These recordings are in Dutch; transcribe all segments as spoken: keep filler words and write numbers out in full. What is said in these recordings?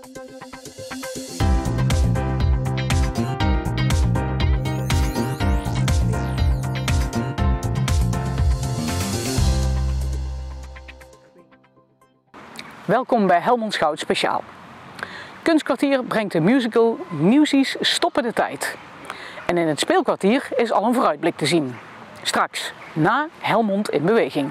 Welkom bij Helmond Schout Speciaal. Kunstkwartier brengt de musical Newsies Stoppen de Tijd. En in het speelkwartier is al een vooruitblik te zien. Straks, na Helmond in Beweging.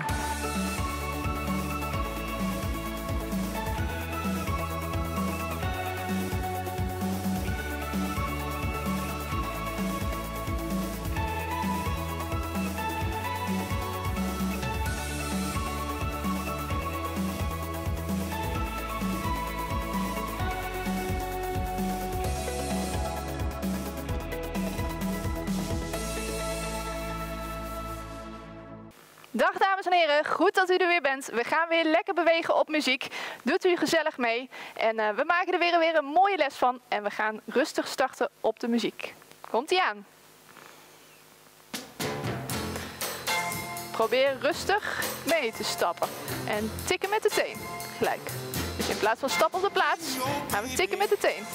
Dag dames en heren, goed dat u er weer bent. We gaan weer lekker bewegen op muziek. Doet u gezellig mee. En uh, we maken er weer, weer een mooie les van. En we gaan rustig starten op de muziek. Komt-ie aan. Probeer rustig mee te stappen. En tikken met de teen. Gelijk. Dus in plaats van stappen op de plaats, gaan we tikken met de teen.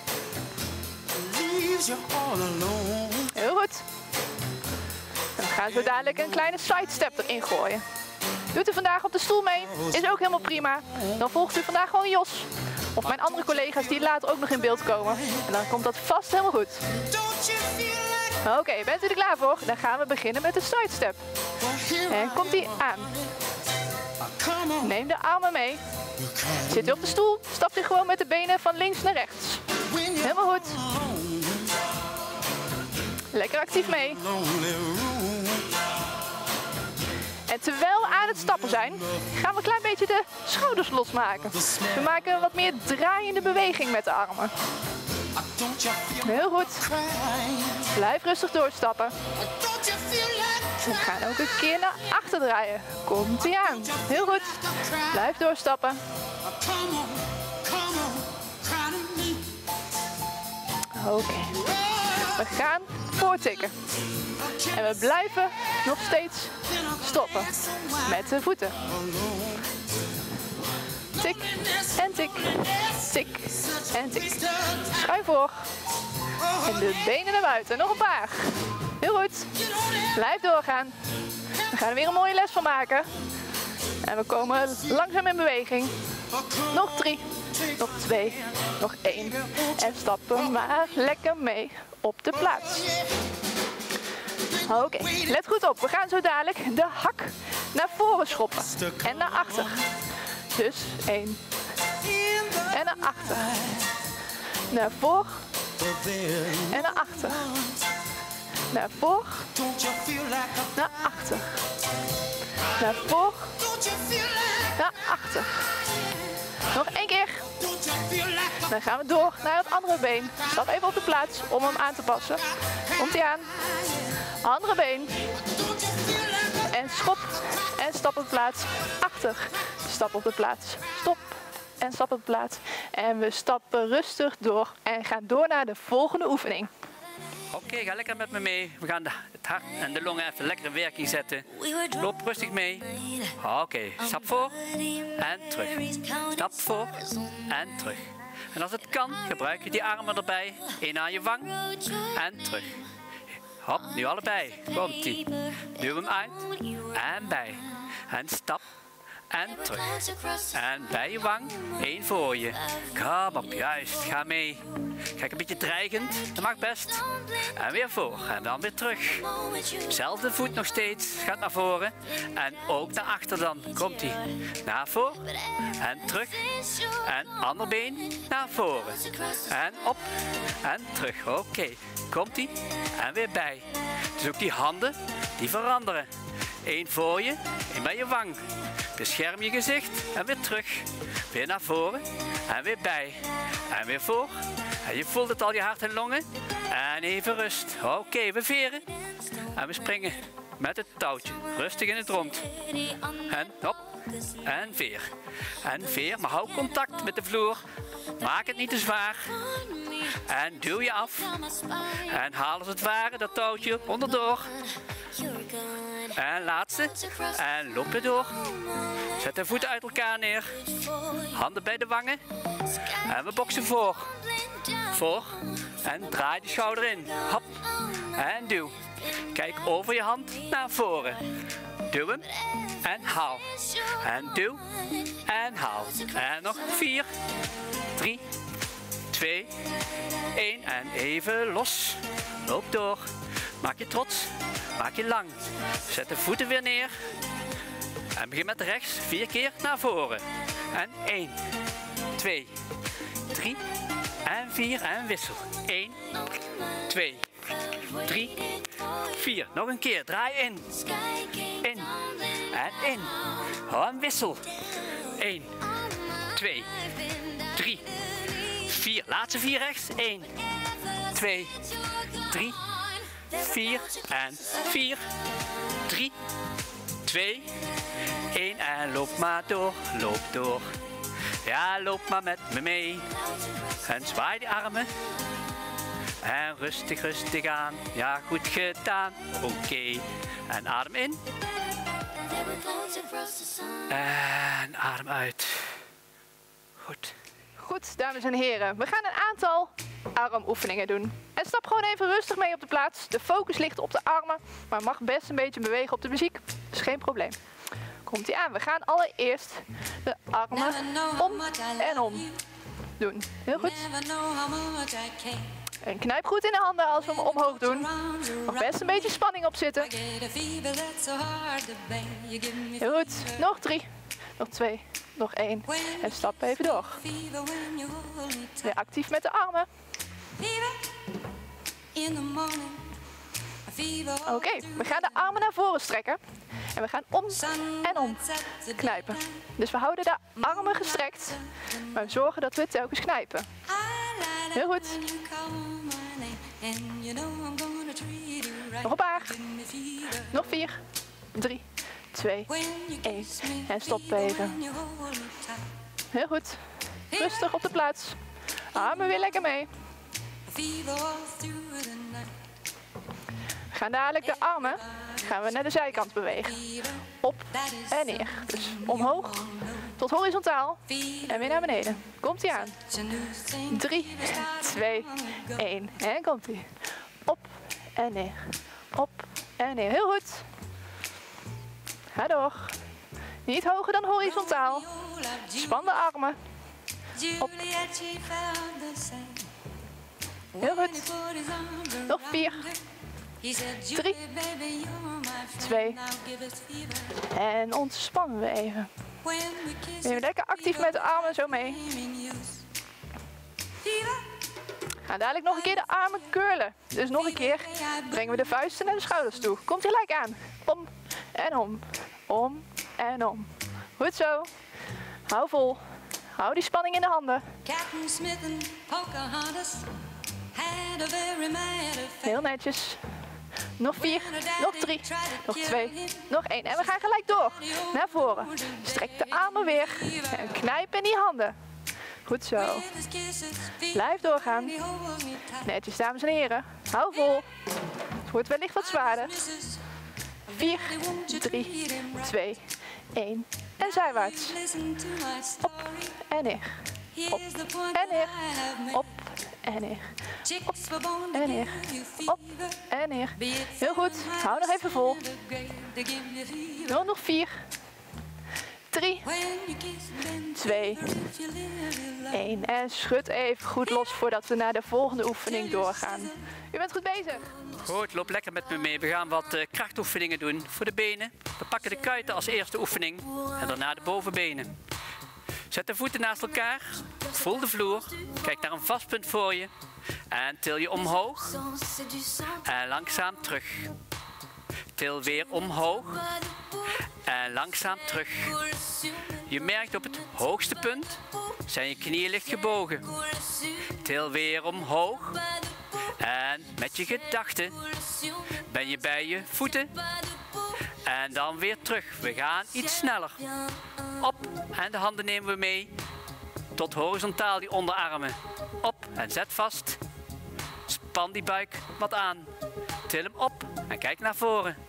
Heel goed. En we gaan zo dadelijk een kleine sidestep erin gooien. Doet u vandaag op de stoel mee, is ook helemaal prima. Dan volgt u vandaag gewoon Jos. Of mijn andere collega's die later ook nog in beeld komen. En dan komt dat vast helemaal goed. Oké, okay, bent u er klaar voor? Dan gaan we beginnen met de sidestep. En komt die aan. Neem de armen mee. Zit u op de stoel, stapt u gewoon met de benen van links naar rechts. Helemaal goed. Lekker actief mee. En terwijl we aan het stappen zijn, gaan we een klein beetje de schouders losmaken. We maken een wat meer draaiende beweging met de armen. Heel goed. Blijf rustig doorstappen. We gaan ook een keer naar achter draaien. Komt-ie aan. Heel goed. Blijf doorstappen. Oké. Okay. We gaan voortikken. En we blijven nog steeds stoppen met de voeten. Tik en tik, tik en tik. Schuif voor. En de benen naar buiten. Nog een paar. Heel goed. Blijf doorgaan. We gaan er weer een mooie les van maken. En we komen langzaam in beweging. Nog drie. Nog twee. Nog één. En stappen maar lekker mee op de plaats. Oké, okay, let goed op. We gaan zo dadelijk de hak naar voren schoppen. En naar achter. Dus één. En naar achter. Naar voor. En naar achter. Naar voor. Naar achter. Naar voor. Naar achter. Nog één keer. Dan gaan we door naar het andere been. Stap even op de plaats om hem aan te passen. Komt hij aan. Andere been. En schop. En stap op de plaats. Achter. Stap op de plaats. Stop. En stap op de plaats. En we stappen rustig door. En gaan door naar de volgende oefening. Oké, okay, ga lekker met me mee. We gaan de, het hart en de longen even lekker in werking zetten. Loop rustig mee. Oké, okay. Stap voor en terug. Stap voor en terug. En als het kan, gebruik je die armen erbij. Eén aan je wang en terug. Hop, nu allebei. Komt-ie. Duw hem uit en bij. En stap en terug. En bij je wang, één voor je. Kom op, juist, ga mee. Kijk, een beetje dreigend, dat mag best. En weer voor, en dan weer terug. Zelfde voet nog steeds, gaat naar voren. En ook naar achter dan, komt-ie. Naar voren, en terug. En ander been, naar voren. En op, en terug, oké. Okay. Komt-ie, en weer bij. Dus ook die handen, die veranderen. Eén voor je, één bij je wang. Bescherm je gezicht en weer terug. Weer naar voren en weer bij. En weer voor. En je voelt het al, je hart en longen. En even rust. Oké, okay, we veren. En we springen met het touwtje. Rustig in het rond. En hop. En veer. En veer, maar hou contact met de vloer. Maak het niet te zwaar. En duw je af. En haal als het ware dat touwtje onderdoor. En laatste. En loop weer door. Zet de voeten uit elkaar neer. Handen bij de wangen. En we boksen voor. Voor. En draai de schouder in. Hop. En duw. Kijk over je hand naar voren. Duw hem. En haal. En duw. En haal. En nog vier. Drie. Twee. één. En even los. Loop door. Maak je trots. Maak je lang. Zet de voeten weer neer. En begin met rechts. Vier keer naar voren. En één. Twee. Drie. En vier. En wissel. één. Twee. Drie. vier. Nog een keer. Draai in. In. En in. En wissel. één. twee. drie. vier. Laatste vier rechts. één. twee. drie. vier. En vier. drie. twee. één. En loop maar door. Loop door. Ja, loop maar met me mee. En zwaai de armen. En rustig, rustig aan. Ja, goed gedaan. Oké. Okay. En adem in. En adem uit. Goed. Goed, dames en heren. We gaan een aantal armoefeningen doen. En stap gewoon even rustig mee op de plaats. De focus ligt op de armen, maar mag best een beetje bewegen op de muziek. Dus geen probleem. Komt ie aan. We gaan allereerst de armen om en om doen. Heel goed. En knijp goed in de handen als we hem omhoog doen. Nog best een beetje spanning op zitten. Heel goed. Nog drie. Nog twee. Nog één. En stap even door. Weer actief met de armen. Oké, okay, we gaan de armen naar voren strekken. En we gaan om en om knijpen. Dus we houden de armen gestrekt. Maar we zorgen dat we telkens knijpen. Heel goed. Nog een paar. Nog vier. Drie. Twee. één. En stop even. Heel goed. Rustig op de plaats. Armen weer lekker mee. We gaan dadelijk de armen gaan we naar de zijkant bewegen. Op en neer. Dus omhoog tot horizontaal en weer naar beneden. Komt ie aan. drie, twee, één. En komt ie. Op en neer. Op en neer. Heel goed. Ga door. Niet hoger dan horizontaal. Span de armen. Op. Heel goed. Nog vier. Drie. Twee. En ontspannen we even. Even lekker actief met de armen zo mee. Gaan dadelijk nog een keer de armen curlen. Dus nog een keer brengen we de vuisten naar de schouders toe. Komt gelijk aan. Om en om. Om en om. Goed zo. Hou vol. Hou die spanning in de handen. Heel netjes. Nog vier, nog drie, nog twee, nog één. En we gaan gelijk door. Naar voren. Strek de armen weer. En knijp in die handen. Goed zo. Blijf doorgaan. Netjes, dames en heren. Hou vol. Het wordt wellicht wat zwaarder. vier, drie, twee, één. En zijwaarts. Op en neer. Op en neer. Op en neer. Op en neer. Op en neer. Heel goed. Hou nog even vol. Nog nog vier. Drie. Twee. één. En schud even goed los voordat we naar de volgende oefening doorgaan. U bent goed bezig. Goed, loop lekker met me mee. We gaan wat uh, krachtoefeningen doen voor de benen. We pakken de kuiten als eerste oefening en daarna de bovenbenen. Zet de voeten naast elkaar, voel de vloer, kijk naar een vast punt voor je en til je omhoog en langzaam terug. Til weer omhoog en langzaam terug. Je merkt op het hoogste punt zijn je knieën licht gebogen. Til weer omhoog en met je gedachten ben je bij je voeten en dan weer terug. We gaan iets sneller. Op en de handen nemen we mee tot horizontaal die onderarmen. Op en zet vast. Span die buik wat aan. Til hem op en kijk naar voren.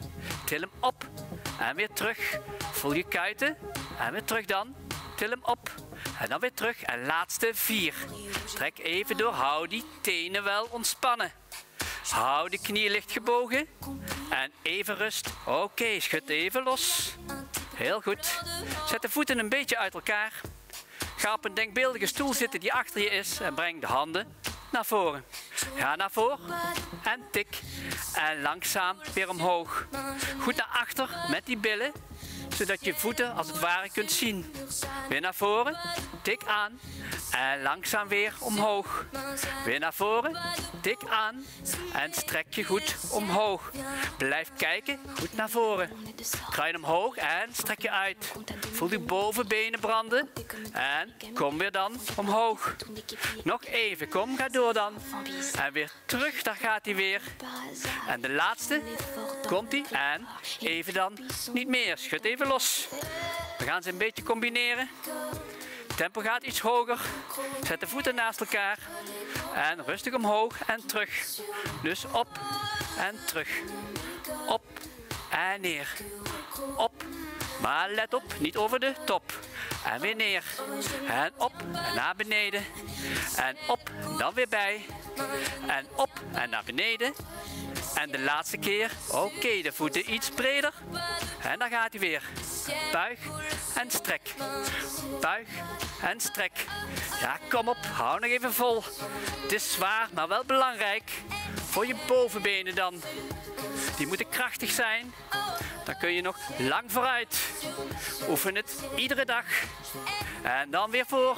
til hem op. En weer terug. Voel je kuiten. En weer terug dan. Til hem op. En dan weer terug. En laatste vier. Trek even door. Hou die tenen wel ontspannen. Hou de knieën licht gebogen. En even rust. Oké, okay, schud even los. Heel goed. Zet de voeten een beetje uit elkaar. Ga op een denkbeeldige stoel zitten die achter je is. En breng de handen naar voren. Ga naar voren. En tik. En langzaam weer omhoog. Goed naar achter met die billen. Zodat je voeten als het ware kunt zien. Weer naar voren. Tik aan. En langzaam weer omhoog. Weer naar voren. Tik aan. En strek je goed omhoog. Blijf kijken. Goed naar voren. Draai omhoog en strek je uit. Voel die bovenbenen branden. En kom weer dan omhoog. Nog even. Kom, ga door dan. En weer terug. Daar gaat hij weer. En de laatste. Komt hij. En even dan niet meer. Schud even los. We gaan ze een beetje combineren. Tempo gaat iets hoger. Zet de voeten naast elkaar. En rustig omhoog en terug. Dus op en terug. Op en neer. Op. Maar let op, niet over de top. En weer neer. En op en naar beneden. En op, dan weer bij. En op en naar beneden. En de laatste keer. Oké, okay, de voeten iets breder. En dan gaat hij weer. Buig en strek. Buig en strek. Ja, kom op. Hou nog even vol. Het is zwaar, maar wel belangrijk. Voor je bovenbenen dan. Die moeten krachtig zijn. Dan kun je nog lang vooruit. Oefen het iedere dag. En dan weer voor.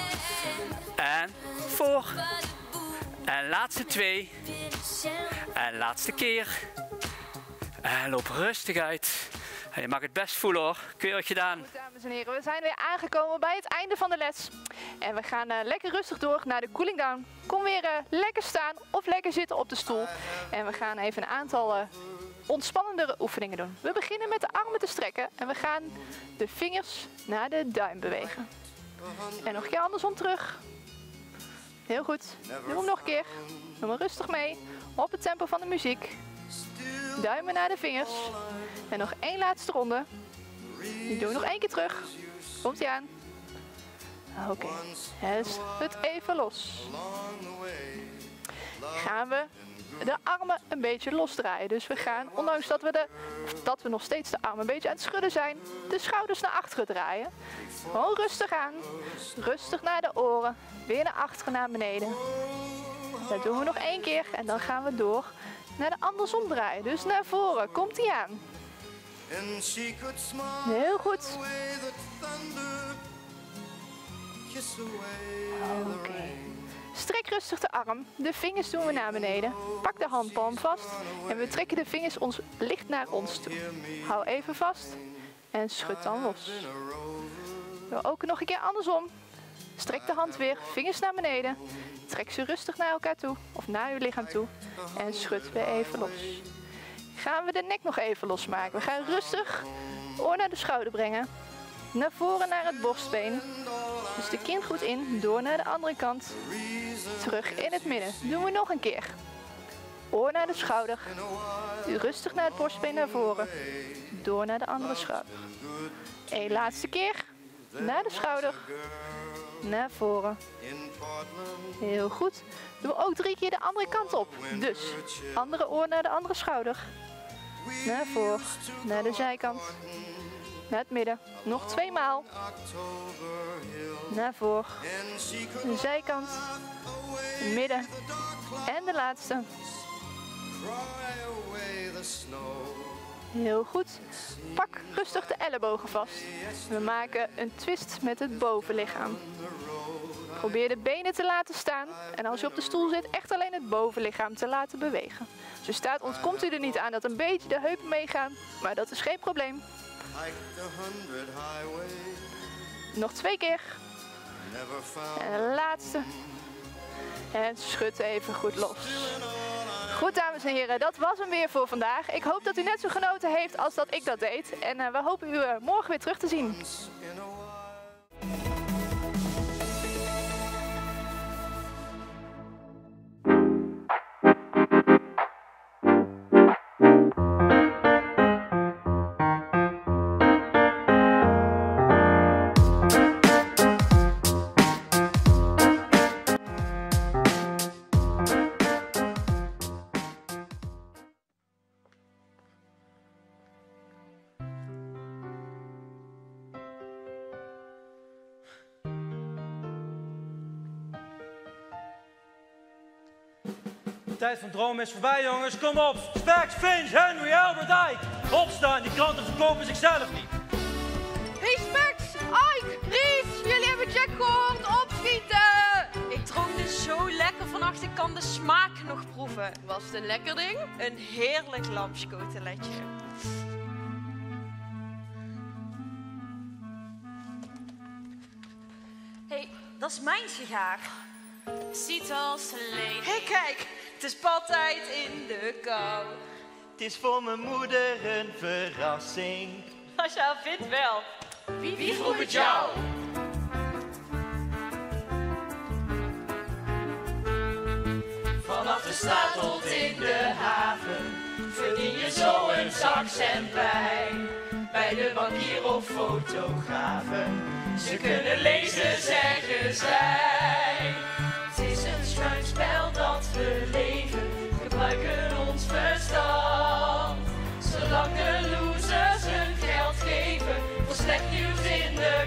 En voor. En laatste twee. En laatste keer. En loop rustig uit. Je mag het best voelen hoor. Keurig gedaan. Goed, dames en heren, we zijn weer aangekomen bij het einde van de les. En we gaan uh, lekker rustig door naar de cooling down. Kom weer uh, lekker staan of lekker zitten op de stoel. En we gaan even een aantal uh, ontspannendere oefeningen doen. We beginnen met de armen te strekken. En we gaan de vingers naar de duim bewegen. En nog een keer andersom terug. Heel goed. Doe hem nog een keer. Doe maar rustig mee. Op het tempo van de muziek. Duimen naar de vingers. En nog één laatste ronde. Die doen we nog één keer terug. Komt ie aan. Oké. Okay. Het even los. Gaan we de armen een beetje losdraaien. Dus we gaan, ondanks dat we, de, dat we nog steeds de armen een beetje aan het schudden zijn, de schouders naar achteren draaien. Gewoon rustig aan. Rustig naar de oren. Weer naar achteren, naar beneden. Dat doen we nog één keer. En dan gaan we door naar de andersom draaien. Dus naar voren. Komt ie aan. Heel goed. Oké. Okay. Strek rustig de arm. De vingers doen we naar beneden. Pak de handpalm vast. En we trekken de vingers ons licht naar ons toe. Hou even vast. En schud dan los. Doe ook nog een keer andersom. Strek de hand weer. Vingers naar beneden. Trek ze rustig naar elkaar toe. Of naar uw lichaam toe. En schud weer even los. Gaan we de nek nog even losmaken. We gaan rustig oor naar de schouder brengen. Naar voren naar het borstbeen. Dus de kin goed in. Door naar de andere kant. Terug in het midden. Doen we nog een keer. Oor naar de schouder. Rustig naar het borstbeen naar voren. Door naar de andere schouder. Eén laatste keer. Naar de schouder. Naar voren. Heel goed. Doen we ook drie keer de andere kant op. Dus andere oor naar de andere schouder. Naar voren. Naar de zijkant. Naar het midden. Nog twee maal. Naar voren. De zijkant. Midden. En de laatste. Heel goed. Pak rustig de ellebogen vast. We maken een twist met het bovenlichaam. Probeer de benen te laten staan. En als je op de stoel zit, echt alleen het bovenlichaam te laten bewegen. Als u staat, ontkomt u er niet aan dat een beetje de heupen meegaan. Maar dat is geen probleem. Nog twee keer. En de laatste. En schud even goed los. Goed, dames en heren, dat was hem weer voor vandaag. Ik hoop dat u net zo genoten heeft als dat ik dat deed. En uh, we hopen u uh, morgen weer terug te zien. tijd van dromen is voorbij, jongens. Kom op. Specs, Finch, Henry, Albert, Ike. Opstaan, die kranten verkopen zichzelf niet. Hey Specs, Ike, Ries, jullie hebben Jack gehoord. Opschieten! Ik dronk dus zo lekker vannacht, ik kan de smaak nog proeven. Was het een lekker ding? Een heerlijk lamskoteletje. Hé, hey, dat is mijn sigaar. Ziet als leeg. Hé, hey, kijk, het is badtijd in de kou. Het is voor mijn moeder een verrassing. Als je haar vindt wel. Wie, Wie vroeg het jou? Vanaf de straat tot in de haven verdien je zo een zak champagne. Bij de bankier of fotografen, ze kunnen lezen, zeggen zij. Het is een schuin spel dat we leven, gebruiken ons verstand. Zolang de losers hun geld geven, voor slecht nieuws in de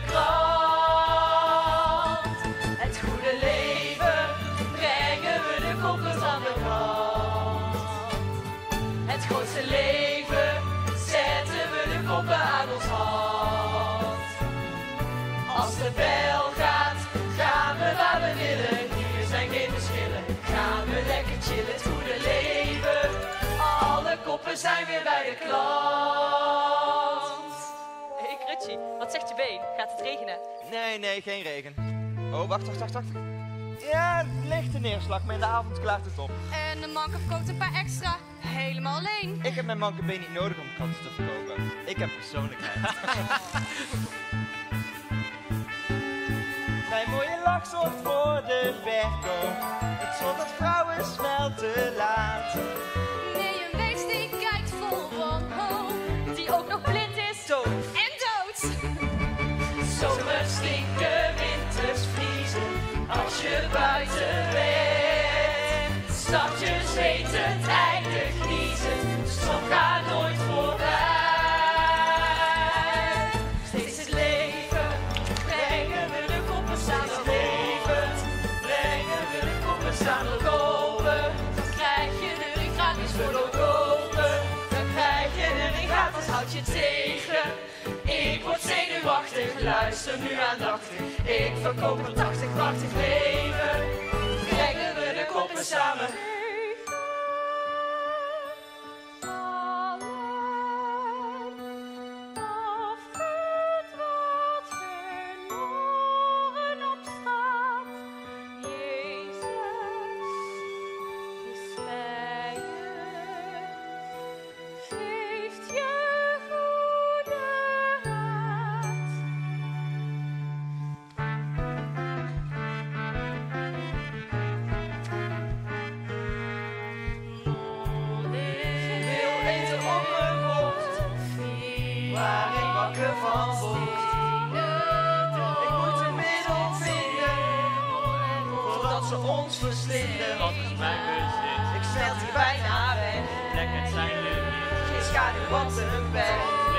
krant. Het goede leven brengen we de koppels aan de kant. Het grootste leven zetten we de koppen aan ons hand. Als de bel gaat, gaan we waar we willen. Hier zijn geen verschillen, gaan we lekker chillen. Het goede leven, alle koppen zijn weer bij de klant. Hé, hey, Krutsie, wat zegt je been? Gaat het regenen? Nee, nee, geen regen. Oh, wacht, wacht, wacht, wacht. Ja, lichte neerslag, maar in de avond klaart het op. En de manke verkoopt een paar extra. Helemaal alleen. Ik heb mijn mankebeen niet nodig om kranten te verkopen. Ik heb persoonlijkheid. Mijn mooie lach zorgt voor de verkoop. Het zorgt dat vrouwen snel te laat. Nee, een beest die kijkt vol wanhoop. Die ook nog blind is, doof en dood. Zomers stinken, winters vriezen. Als je buiten bent. Stadjes weten, eindig niezen. Zon gaat nooit voorbij. Steeds het leven, brengen we de koppen samen leven. Brengen we de koppen samen kopen. Dan krijg je er een gratis voor kopen. Dan krijg je er een gratis, houd je tegen. Ik word zenuwachtig, luister nu aandachtig. Ik verkoop een tachtig, prachtig leven. Brengen we de koppen samen. Van bocht. Ik moet een middel vinden voordat ze ons verslinden. Wat is mijn bezit? Ik smelt hier bijna weg. Lekker zijn leven. Geen schaduw, want een bek.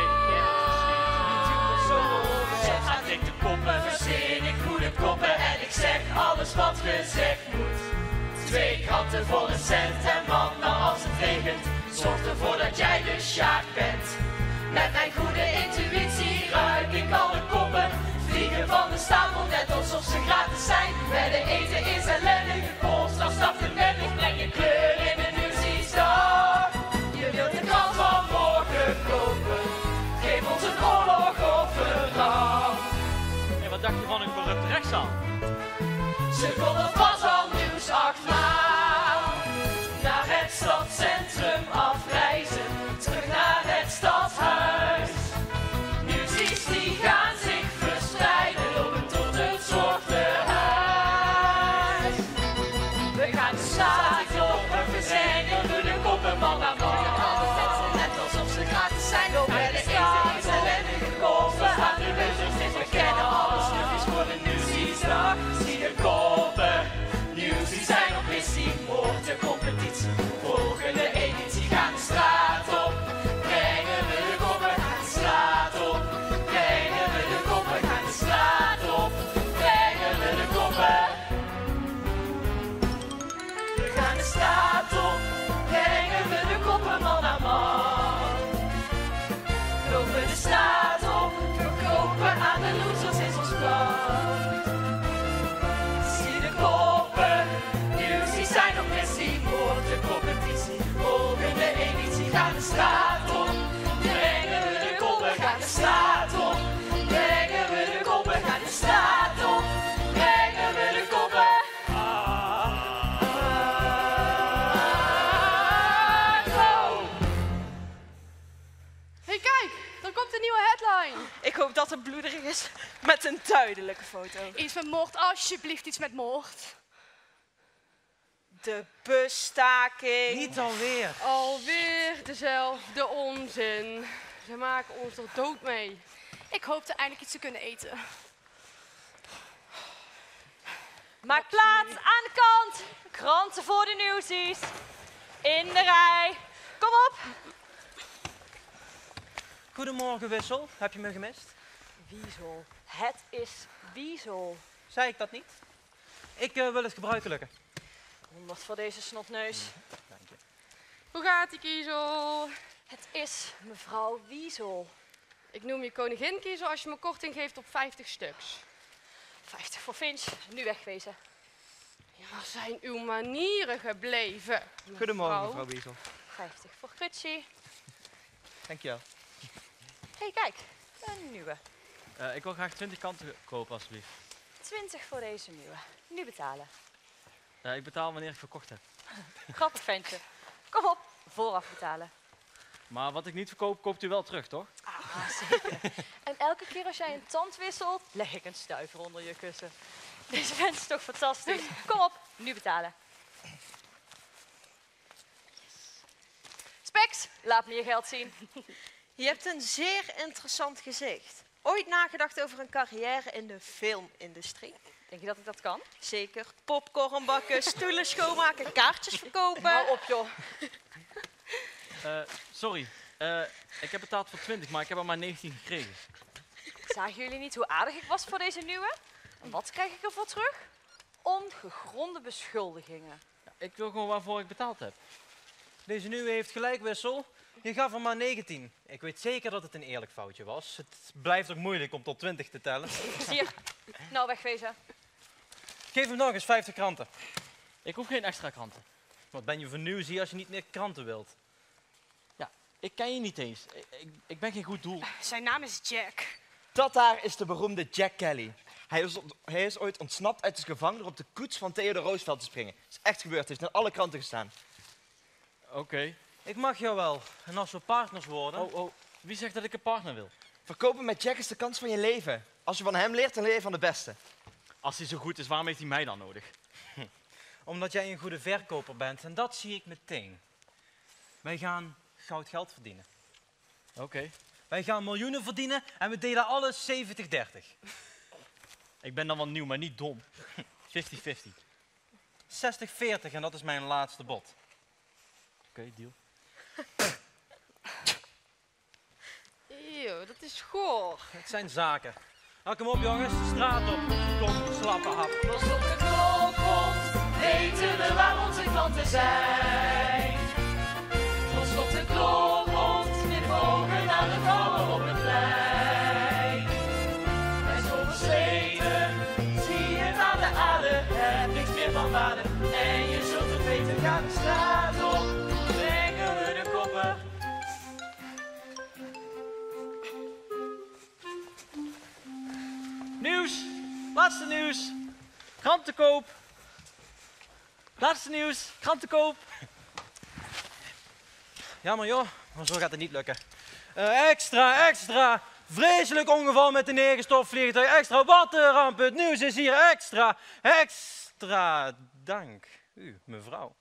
Zo gaat ik de koppen. Verzin ik goede koppen en ik zeg alles wat gezegd moet. Twee kranten voor een cent en man, nou als het regent, zorg ervoor dat jij de Sjaak bent. Met mijn goede intuïtie ruik ik alle koppen. Vliegen van de stapel net alsof ze gratis zijn. Wedden eten is ellendig, koolstaf stapt er net. Ik breng je kleur in de nieuwsdag. Je wilt de krant van morgen kopen. Geef ons een oorlog of een ramp. En wat dacht je van een corrupte rechtszaal? Ze konden pas al nieuws achteraan. Naar het stadscentrum afreizen. Terug naar het stadhuis. Nieuwsies die gaan zich verspreiden. Lopen tot het zorgtehuis. We gaan de straat op en verzenggen we de koppen man aan man. Net alsof ze gratis zijn. Lopen de eten is ellendige koppen. Aan de lezers, we kennen alle stukjes voor de nieuwsiesdag. Zie de koppen. een duidelijke foto. Iets met moord, alsjeblieft, iets met moord. De busstaking. Niet alweer. Alweer dezelfde onzin. Ze maken ons er dood mee. Ik hoopte eindelijk iets te kunnen eten. Maak plaats aan de kant. Kranten voor de nieuwsies. In de rij. Kom op. Goedemorgen, Wissel. Heb je me gemist? Wiesel. Het is Wiesel. Zei ik dat niet? Ik uh, wil het gebruikelijke. honderd voor deze snotneus. Dank je. Hoe gaat die kiezel? Het is mevrouw Wiesel. Ik noem je koningin kiezel als je me korting geeft op vijftig stuks. vijftig voor Finch. Nu wegwezen. Ja, waar zijn uw manieren gebleven? Goedemorgen, mevrouw Wiesel. vijftig voor Grutsie. Dankjewel. Hé, hey, kijk. Een nieuwe. Uh, ik wil graag twintig kanten kopen, alsjeblieft. twintig voor deze nieuwe. Nu betalen. Uh, ik betaal wanneer ik verkocht heb. Grappig ventje. Kom op, vooraf betalen. Maar wat ik niet verkoop, koopt u wel terug, toch? Ah, zeker. En elke keer als jij een tand wisselt, leg ik een stuiver onder je kussen. Deze vent is toch fantastisch. Kom op, nu betalen. Specs, laat me je geld zien. Je hebt een zeer interessant gezicht. Ooit nagedacht over een carrière in de filmindustrie? Denk je dat ik dat kan? Zeker. Popcorn bakken, stoelen schoonmaken, kaartjes verkopen. Hou op, joh. Uh, sorry, uh, ik heb betaald voor twintig, maar ik heb er maar negentien gekregen. Zagen jullie niet hoe aardig ik was voor deze nieuwe? En wat krijg ik ervoor terug? Ongegronde beschuldigingen. Ja, ik wil gewoon waarvoor ik betaald heb. Deze nieuwe heeft gelijk, Wissel. Je gaf er maar negentien. Ik weet zeker dat het een eerlijk foutje was. Het blijft ook moeilijk om tot twintig te tellen. Hier, nou wegwezen. Geef hem nog eens vijftig kranten. Ik hoef geen extra kranten. Wat ben je voor nieuws als je niet meer kranten wilt? Ja, ik ken je niet eens. Ik, ik, ik ben geen goed doel. Zijn naam is Jack. Dat daar is de beroemde Jack Kelly. Hij is, hij is ooit ontsnapt uit de gevangenis door op de koets van Theodore Roosevelt te springen. Het is echt gebeurd, het heeft in alle kranten gestaan. Oké. Okay. Ik mag jou wel. En als we partners worden... Oh, oh. Wie zegt dat ik een partner wil? Verkopen met Jack is de kans van je leven. Als je van hem leert, dan leer je van de beste. Als hij zo goed is, waarom heeft hij mij dan nodig? Hm. Omdat jij een goede verkoper bent. En dat zie ik meteen. Wij gaan goud geld verdienen. Oké. Okay. Wij gaan miljoenen verdienen en we delen alles zeventig dertig. Ik ben dan wel nieuw, maar niet dom. vijftig vijftig. zestig veertig en dat is mijn laatste bod. Oké, okay, deal. Eeuw, dat is goor. Het zijn zaken. Nou, kom op jongens, de straat op. Kom, slappe hap. Los op de klokgrond, weten we waar onze klanten zijn. Los op de klokgrond, knip ogen naar de vrouwen op het plein. Hij is oversleten, zie het aan de aarde, heb niks meer van waarde. En je zult het weten, ga de straat op, brengen we de koppen. Nieuws! Laatste nieuws! Krantenkoop! Laatste nieuws! Krantenkoop! Jammer joh, maar zo gaat het niet lukken. Uh, extra, extra! Vreselijk ongeval met een neergestort extra waterramp. Het nieuws is hier extra, extra. Dank u, mevrouw.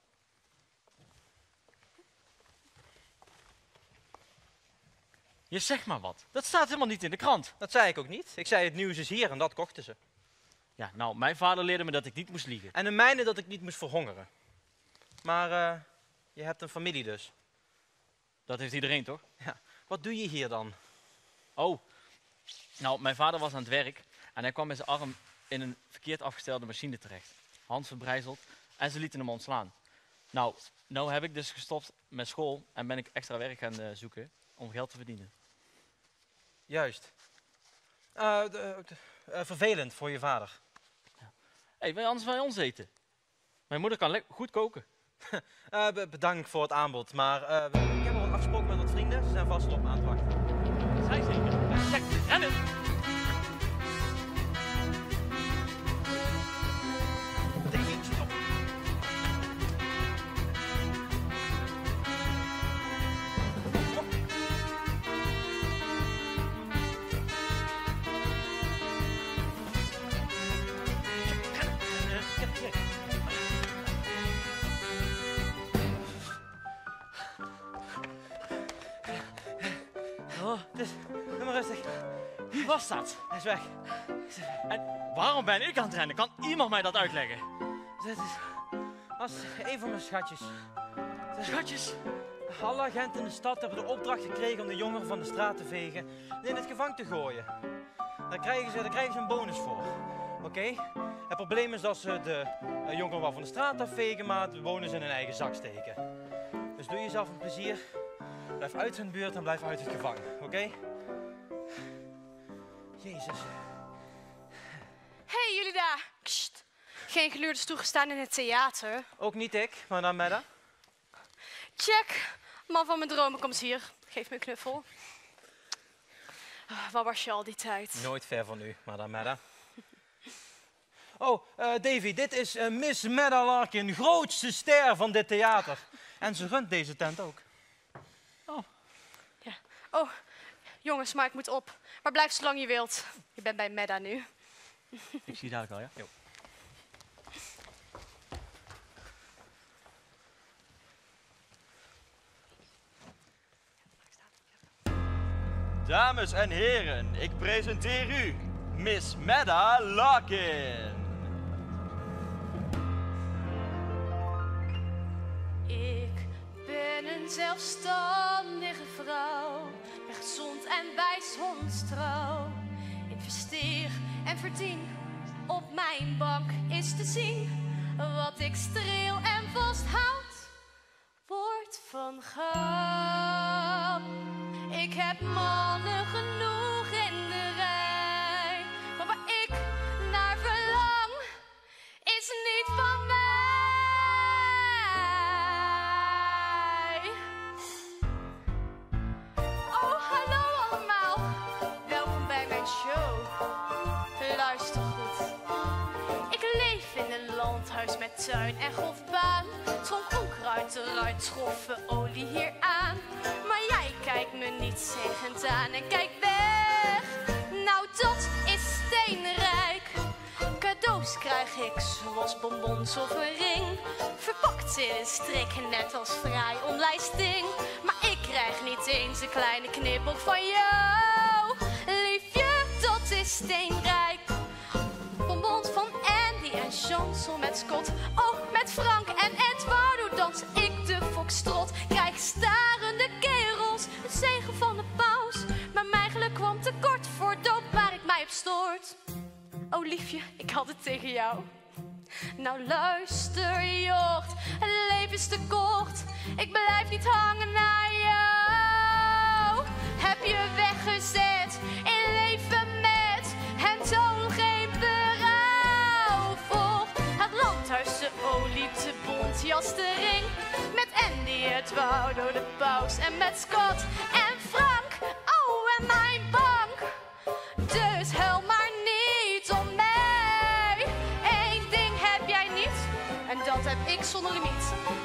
Je zegt maar wat. Dat staat helemaal niet in de krant. Dat zei ik ook niet. Ik zei het nieuws is hier en dat kochten ze. Ja, nou, mijn vader leerde me dat ik niet moest liegen. En de mijne dat ik niet moest verhongeren. Maar uh, je hebt een familie dus. Dat heeft iedereen, toch? Ja. Wat doe je hier dan? Oh, nou, mijn vader was aan het werk en hij kwam met zijn arm in een verkeerd afgestelde machine terecht. Hand verbrijzeld en ze lieten hem ontslaan. Nou, nou heb ik dus gestopt met school en ben ik extra werk gaan uh, zoeken om geld te verdienen. Juist. Uh, de, de, uh, vervelend voor je vader. Ja. Hé, hey, anders wil je ons eten. Mijn moeder kan goed koken. uh, be bedankt voor het aanbod, maar uh, ik heb al wat afgesproken met wat vrienden. Ze zijn vast op me aan het wachten. Zij zeker. Check, rennen! Oh, dus, doe maar rustig. Wie was dat? Hij is weg. En waarom ben ik aan het rennen? Kan iemand mij dat uitleggen? Dit is als een van mijn schatjes. Schatjes? Alle agenten in de stad hebben de opdracht gekregen om de jongeren van de straat te vegen en in het gevangen te gooien. Daar krijgen ze, daar krijgen ze een bonus voor. Oké? Okay? Het probleem is dat ze de uh, jongeren wel van de straat afvegen, maar de bonus in hun eigen zak steken. Dus doe jezelf een plezier. Blijf uit hun buurt en blijf uit het gevangen. Oké? Okay? Jezus. Hey jullie daar! Kst. Geen geluurders toegestaan in het theater. Ook niet ik, maar dan Medda. Check, man van mijn dromen, kom eens hier. Geef me een knuffel. Waar was je al die tijd? Nooit ver van u, madame Medda. Oh, uh, Davy, dit is uh, Miss Medda Larkin, grootste ster van dit theater. En ze runt deze tent ook. Oh. Ja. Oh, jongens, maar ik moet op. Maar blijf zolang je wilt. Je bent bij Medda nu. Ik zie je dadelijk al, ja? Jo. Dames en heren, ik presenteer u Miss Medda Larkin. Ik ben een zelfstandige vrouw, ben gezond en bijstondstrouw. Investeer en verdien, op mijn bank is te zien. Wat ik streel en vasthoud, wordt van goud. Ik heb mannen genoeg in de rij, maar waar ik naar verlang, is niet van mij. Oh, hallo allemaal, welkom bij mijn show. Luister goed, ik leef in een landhuis met tuin en golfbaan. Tronk onkruid eruit, schoffen olie hier aan. Maar jij kijkt me niet zeggend aan en kijk weg. Nou, dat is steenrijk. Cadeaus krijg ik zoals bonbons of een ring. Verpakt in een strik, net als vrij omlijsting. Maar ik krijg niet eens een kleine knippel van jou. Liefje, dat is steenrijk. Bonbons van Andy en Chansel met Scott. Oh, met Frank en Eduardo dans ik de foxtrot. Krijg starende kerels, het zegen van de paus. Maar mijn geluk kwam tekort voor dood waar ik mij op stoort. Oh liefje, ik had het tegen jou. Nou luister jocht, het leven is te kort. Ik blijf niet hangen naar jou. Heb je weggezet in leven met en toon geen berouw voor. Het landhuis, de olie, de bontjas, de ring. Met Andy, Eduardo, de paus en met Scott en Frank. Oh, en mijn bank. Dus huil maar niet om mij. Eén ding heb jij niet en dat heb ik zonder limiet.